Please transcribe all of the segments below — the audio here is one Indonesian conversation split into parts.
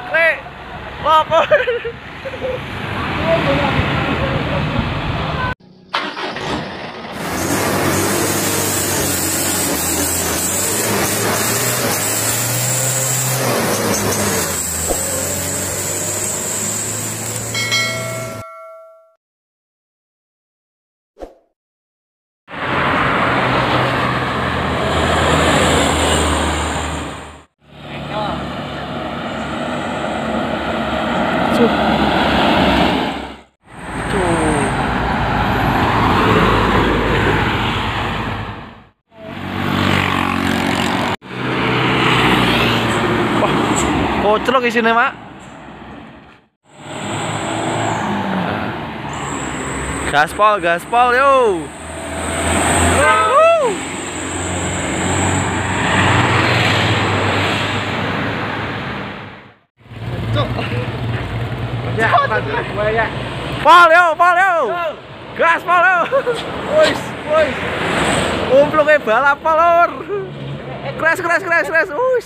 Dakre. Lapor. Koclok isinya, Mak. Gaspol, gaspol, yo. Pol, yo, pol, yo. Gaspol, yo. Wis, wis. Umplungnya balap polor. Kres, kres, kres, kres. Wis.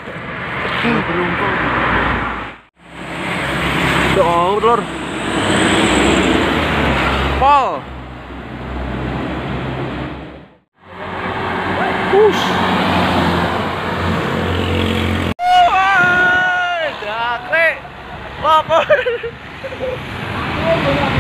Oh, lur. Pol. Push. Dakre. Lapor.